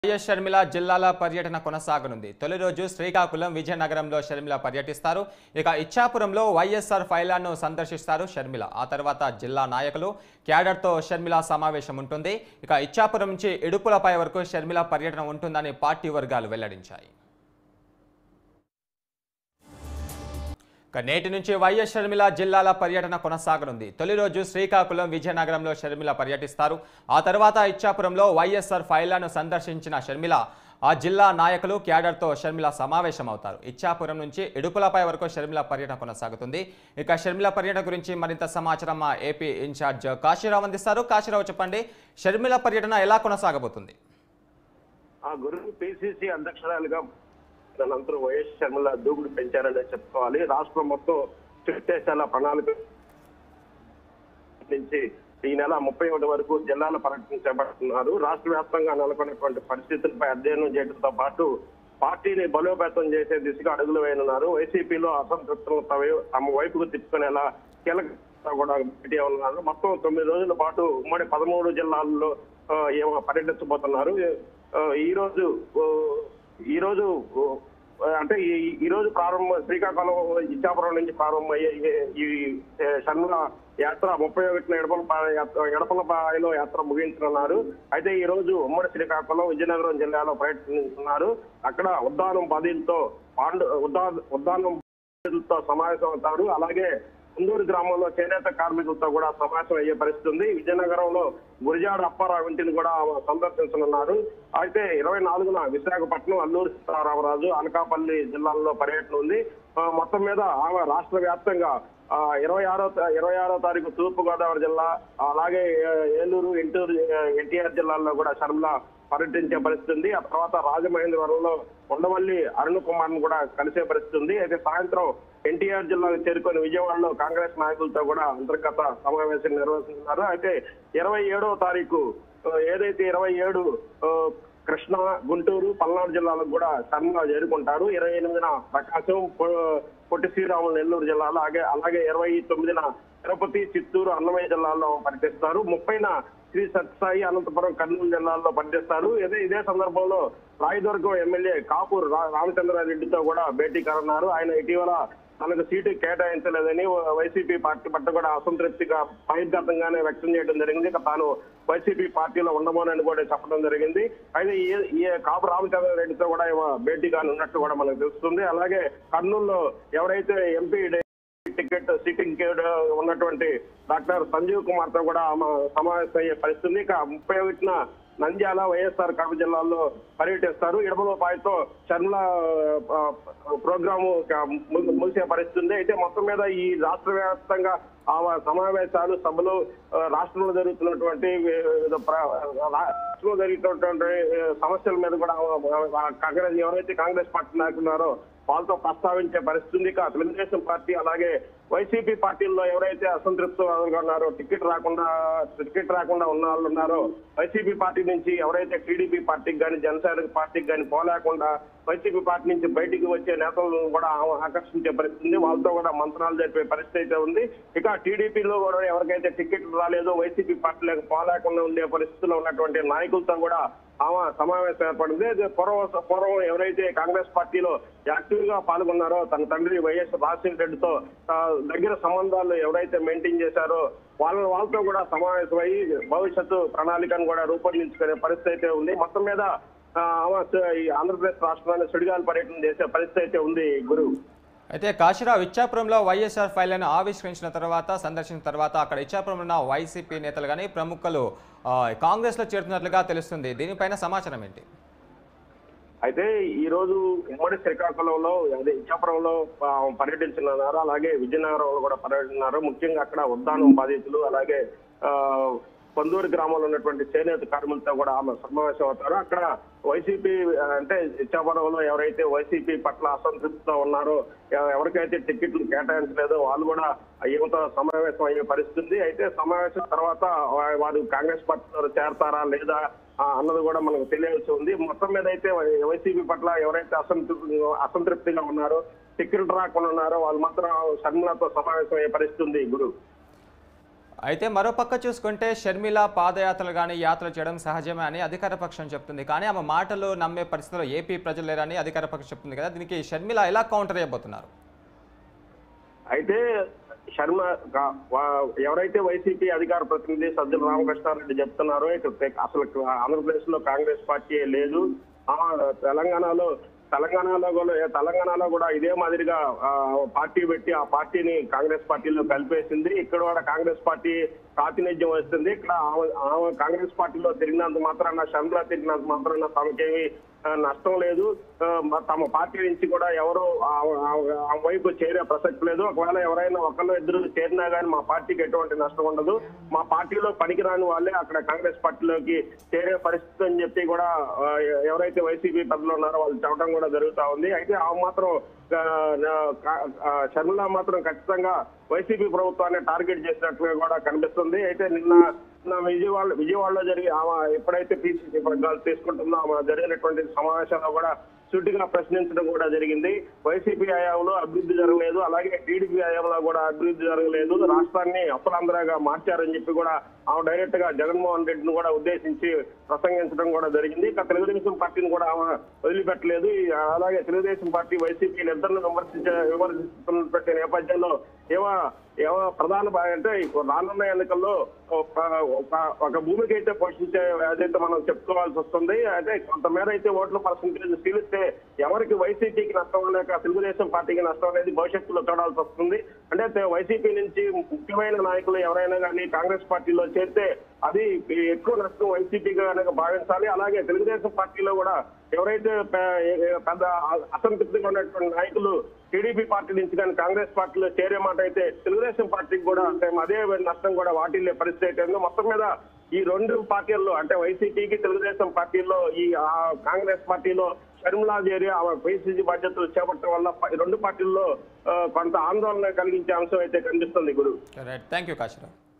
YS Sharmila జిల్లాల పర్యటన కొనసాగనుంది. తొలి రోజు శ్రీకాకుళం, విజయనగరంలో షర్మిల పర్యటిస్తారు. ఇక ఇచ్చాపురంలో వైఎస్ఆర్ ఫైలాన్ను సందర్శిస్తారు షర్మిల. ఆ తర్వాత జిల్లా నాయకులు, క్యాడర్తో షర్మిల సమావేశం ఉంటుంది. ఇక ఇచ్చాపురం నుంచి ఇడుపులపై వరకు షర్మిల పర్యటన ఉంటుందని పార్టీ వర్గాలు వెల్లడించాయి. నేటి నుంచి వైఎస్ షర్మిల జిల్లాల పర్యటన కొనసాగనుంది. తొలి రోజు శ్రీకాకుళం, విజయనగరంలో షర్మిల పర్యటిస్తారు. ఆ తర్వాత ఇచ్చాపురంలో వైఎస్ఆర్ ఫైలాను సందర్శించిన షర్మిల ఆ జిల్లా నాయకులు, క్యాడర్తో షర్మిల సమావేశమవుతారు. ఇచ్చాపురం నుంచి ఇడుపులపై వరకు షర్మిల పర్యటన కొనసాగుతుంది. ఇక షర్మిల పర్యటన గురించి మరింత సమాచారం మా ఏపీ ఇన్ఛార్జ్ కాశీరావు అందిస్తారు. కాశీరావు, చెప్పండి, షర్మిల పర్యటన ఎలా కొనసాగబోతుంది? గురు పిసిసి అధ్యక్షురాలుగా అనంతరం వైఎస్ షర్మిల దూకుడు పెంచారని చెప్పుకోవాలి. రాష్ట్రం మొత్తం చిట్టేశాల ప్రణాళిక నుంచి ఈ నెల 31 వరకు జిల్లాల పర్యటన చేపడుతున్నారు. రాష్ట్ర వ్యాప్తంగా నెలకొన్నటువంటి పరిస్థితులపై అధ్యయనం చేయడంతో పాటు పార్టీని బలోపేతం చేసే దిశగా అడుగులు వేయనున్నారు. వైసీపీలో అసంతృప్తులను తమ వైపుకు తిప్పుకునేలా కీలక కూడా భేటీ ఉన్నారు. మొత్తం 9 రోజుల పాటు ఉమ్మడి 13 జిల్లాల్లో పర్యటించబోతున్నారు. ఈ రోజు శ్రీకాకుళం, ఇచ్చాపురం నుంచి ప్రారంభమయ్యే ఈ షర్మిల యాత్ర 31న ఎడపలపాయలో యాత్ర ముగించనున్నారు. అయితే ఈ రోజు ఉమ్మడి శ్రీకాకుళం, విజయనగరం జిల్లాలో పర్యటిస్తున్నారు. అక్కడ ఉద్దానం బాధితులతో సమావేశం అవుతారు. అలాగే కుందూరు గ్రామంలో చేనేత కార్మికులతో కూడా సమావేశం అయ్యే పరిస్థితి ఉంది. విజయనగరంలో గురిజాడ అప్పారావు ఇంటిని కూడా సందర్శించనున్నారు. అయితే 24న విశాఖపట్నం, అల్లూరు సీతారామరాజు, అనకాపల్లి జిల్లాల్లో పర్యటన ఉంది. మొత్తం మీద ఆమె రాష్ట్ర వ్యాప్తంగా 26వ తారీఖు తూర్పు గోదావరి జిల్లా, అలాగే ఏలూరు, ఎన్టీఆర్ జిల్లాల్లో కూడా షర్మిల పర్యటించే పరిస్థితి ఉంది. ఆ తర్వాత రాజమహేంద్రవరంలో ఉండవల్లి అరుణ్ కుమార్ ను కూడా కలిసే పరిస్థితి ఉంది. అయితే సాయంత్రం ఎన్టీఆర్ జిల్లాకు చేరుకొని విజయవాడలో కాంగ్రెస్ నాయకులతో కూడా అంతర్గత సమావేశం నిర్వహిస్తున్నారు. అయితే 27వ తారీఖు ఏదైతే 27 కృష్ణా, గుంటూరు, పల్నాడు జిల్లాలకు కూడా షర్మిల చేరుకుంటారు. 28న ప్రకాశం, పొట్టి శ్రీరాములు నెల్లూరు జిల్లాలో, అలాగే 29న తిరుపతి, చిత్తూరు, అన్నమయ్య జిల్లాల్లో పర్యటిస్తారు. 30న శ్రీ సత్యసాయి, అనంతపురం, కర్నూలు జిల్లాల్లో పనిచేస్తారు. ఇదే సందర్భంలో రాయదుర్గం ఎమ్మెల్యే కాపూర్ రామచంద్రారెడ్డితో కూడా భేటీ కానున్నారు. ఆయన ఇటీవల తనకు సీటు కేటాయించలేదని వైసీపీ పార్టీ పట్ల కూడా అసంతృప్తిగా బహిర్గతంగానే వ్యక్తం చేయడం జరిగింది. తాను వైసీపీ పార్టీలో ఉండమోనని కూడా చెప్పడం జరిగింది. అయితే ఈ కాపు రామచంద్రారెడ్డితో కూడా భేటీ కానున్నట్టు కూడా మనకు తెలుస్తుంది. అలాగే కర్నూలులో ఎవరైతే ఎంపీ టికెట్ సిట్టింగ్ ఉన్నటువంటి డాక్టర్ సంజీవ్ కుమార్ తో కూడా సమావేశం అయ్యే పరిస్థితి. ఇక 31న నంద్యాల, వైఎస్ఆర్ కడప జిల్లాల్లో పర్యటిస్తారు. ఇడమలపాయతో షర్మిల ప్రోగ్రాము ముగిసే పరిస్థితి. అయితే మొత్తం మీద ఈ రాష్ట్ర వ్యాప్తంగా సమావేశాలు, సభలు, రాష్ట్రంలో జరుగుతున్నటువంటి సమస్యల మీద కూడా ఎవరైతే కాంగ్రెస్ పార్టీ నాయకులు ఉన్నారో వాళ్ళతో ప్రస్తావించే పరిస్థితి. ఇక తెలుగుదేశం పార్టీ అలాగే వైసీపీ పార్టీల్లో ఎవరైతే అసంతృప్తులుగా ఉన్నారో, టికెట్ రాకుండా ఉన్న వాళ్ళు ఉన్నారో, వైసీపీ పార్టీ నుంచి ఎవరైతే టీడీపీ పార్టీకి కానీ, జనసేన పార్టీకి కానీ పోలేకుండా వైసీపీ పార్టీ నుంచి బయటికి వచ్చే నేతలను కూడా ఆకర్షించే పరిస్థితి. వాళ్ళతో కూడా మంత్రాలు జరిపే పరిస్థితి అయితే ఉంది. ఇక టీడీపీలో కూడా ఎవరికైతే టికెట్లు రాలేదో, వైసీపీ పార్టీలకు పోలేకుండా ఉండే పరిస్థితుల్లో ఉన్నటువంటి నాయకులతో కూడా సమావేశం ఏర్పడింది. పూర్వం ఎవరైతే కాంగ్రెస్ పార్టీలో యాక్టివ్ గా పాల్గొన్నారో, తన తండ్రి వైఎస్ రాజశేఖర రెడ్డితో దగ్గర సంబంధాలు ఎవరైతే మెయింటైన్ చేశారో వాళ్ళతో కూడా సమావేశమై భవిష్యత్తు ప్రణాళికను కూడా రూపొందించుకునే పరిస్థితి అయితే ఉంది. మొత్తం మీద ఆంధ్రప్రదేశ్ రాష్ట్రాన్ని సుడిగాలి పర్యటన చేసే పరిస్థితి అయితే ఉంది. గురు అయితే కాశీరావు, ఇచ్చాపురంలో వైఎస్ఆర్ ఫైల్ను ఆవిష్కరించిన సందర్శించిన తర్వాత అక్కడ ఇచ్చాపురంలో ఉన్న వైసీపీ నేతలు కానీ ప్రముఖులు కాంగ్రెస్లో చేరుతున్నట్లుగా తెలుస్తుంది. దీనిపైన సమాచారం ఏంటి? అయితే ఈ రోజు ఉమ్మడి శ్రీకాకుళంలో, అదే ఇచ్చాపురంలో పర్యటించున్నారు. అలాగే విజయనగరంలో కూడా పర్యటిస్తున్నారు. ముఖ్యంగా అక్కడ ఉద్దానం బాధితులు, అలాగే కొందూరు గ్రామంలో ఉన్నటువంటి చేనేత కార్మికులతో కూడా ఆమె సమావేశం అవుతారు. అక్కడ వైసీపీ అంటే ఇచ్చాపురంలో ఎవరైతే వైసీపీ పట్ల అసంతృప్తితో ఉన్నారో, ఎవరికైతే టికెట్లు కేటాయించలేదో వాళ్ళు కూడా యువత సమావేశం అయ్యే పరిస్థితి. అయితే సమావేశం తర్వాత వారు కాంగ్రెస్ పార్టీలో చేరతారా లేదా అన్నది కూడా మనకు తెలియాల్సి ఉంది. మొత్తం మీద అయితే వైసీపీ పట్ల ఎవరైతే అసంతృప్తిగా ఉన్నారో, టికెట్లు రాకుండా ఉన్నారో వాళ్ళు మాత్రం షర్మిలతో సమావేశం అయ్యే పరిస్థితి ఉంది. గురు అయితే మరోపక్క చూసుకుంటే షర్మిల పాదయాత్రలు కానీ యాత్రలు చేయడం సహజమే అని అధికార పక్షం చెప్తుంది. కానీ ఆమె మాటలు నమ్మే పరిస్థితిలో ఏపీ ప్రజలు లేరని అధికార పక్షం చెప్తుంది కదా. దీనికి షర్మిల ఎలా కౌంటర్ చేయబోతున్నారు? అయితే శర్మ ఎవరైతే వైసీపీ అధికార ప్రతినిధి సజ్జల రామకృష్ణారెడ్డి చెప్తున్నారో అసలు ఆంధ్రప్రదేశ్ లో కాంగ్రెస్ పార్టీ లేదు, తెలంగాణలో కూడా ఇదే మాదిరిగా పార్టీ పెట్టి ఆ పార్టీని కాంగ్రెస్ పార్టీలో కలిపేసింది. ఇక్కడ కూడా కాంగ్రెస్ పార్టీ ప్రాతినిధ్యం వస్తుంది. ఇక్కడ కాంగ్రెస్ పార్టీలో తిరిగినంత మాత్రాన, షర్మిల తిరిగినంత మాత్రాన తమకేమి నష్టం లేదు. తమ పార్టీ నుంచి కూడా ఎవరు ఆ వైపు చేరే ప్రసక్తి లేదు. ఒకవేళ ఎవరైనా ఒకళ్ళు ఇద్దరు చేరినా కానీ మా పార్టీకి ఎటువంటి నష్టం ఉండదు. మా పార్టీలో పనికిరాని వాళ్ళే అక్కడ కాంగ్రెస్ పార్టీలోకి చేరే పరిస్థితి అని చెప్పి కూడా ఎవరైతే వైసీపీ పెద్దలు ఉన్నారో వాళ్ళు చెప్పడం కూడా జరుగుతా ఉంది. అయితే ఆ మాత్రం షర్మిల మాత్రం ఖచ్చితంగా వైసీపీ ప్రభుత్వాన్ని టార్గెట్ చేసినట్లుగా కూడా కనిపిస్తుంది. అయితే నిన్న విజయవాడలో జరిగి ఆమె ఎప్పుడైతే పిసిసి వర్గాలు తీసుకుంటుందో ఆమె జరిగినటువంటి సమావేశంలో కూడా సూటిగా ప్రశ్నించడం కూడా జరిగింది. వైసీపీ హయాంలో అభివృద్ధి జరగలేదు, అలాగే టీడీపీ హయాంలో కూడా అభివృద్ధి జరగలేదు, రాష్ట్రాన్ని అప్పలాంధ్రగా మార్చారని చెప్పి కూడా ఆమె డైరెక్ట్ గా జగన్మోహన్ రెడ్డిని కూడా ఉద్దేశించి ప్రసంగించడం కూడా జరిగింది. ఇక తెలుగుదేశం పార్టీని కూడా ఆమె వదిలిపెట్టలేదు. అలాగే తెలుగుదేశం పార్టీ వైసీపీ ఇద్దరిని విమర్శిస్తున్నటువంటి నేపథ్యంలో ఏమో ప్రధాన అంటే రానున్న ఎన్నికల్లో ఒక భూమికి అయితే పోషించే అదైతే మనం చెప్పుకోవాల్సి వస్తుంది. అయితే కొంతమేర అయితే ఓట్ల పర్సంటేజ్ సీలిస్తే ఎవరికి వైసీపీకి నష్టం లేక తెలుగుదేశం పార్టీకి నష్టం అనేది భవిష్యత్తులో చూడాల్సి వస్తుంది. అంటే వైసీపీ నుంచి ముఖ్యమైన నాయకులు ఎవరైనా కానీ కాంగ్రెస్ పార్టీలో చేరితే అది ఎక్కువ నష్టం వైసీపీగా కనుక భావించాలి. అలాగే తెలుగుదేశం పార్టీలో కూడా ఎవరైతే పెద్ద అసంతృప్తిగా ఉన్నటువంటి నాయకులు టీడీపీ పార్టీ నుంచి కానీ కాంగ్రెస్ పార్టీలో చేరే మాట అయితే తెలుగుదేశం పార్టీకి కూడా అదే నష్టం కూడా వాటిల్లే పరిస్థితి అయితే మొత్తం మీద ఈ రెండు పార్టీల్లో అంటే వైసీపీకి తెలుగుదేశం పార్టీలో ఈ కాంగ్రెస్ పార్టీలో షర్మిల చేరి వైసీపీ బాధ్యతలు చేపట్టడం వల్ల రెండు పార్టీల్లో కొంత ఆందోళన కలిగించే అంశం అయితే కనిపిస్తుంది. Guru thank you Kasirao.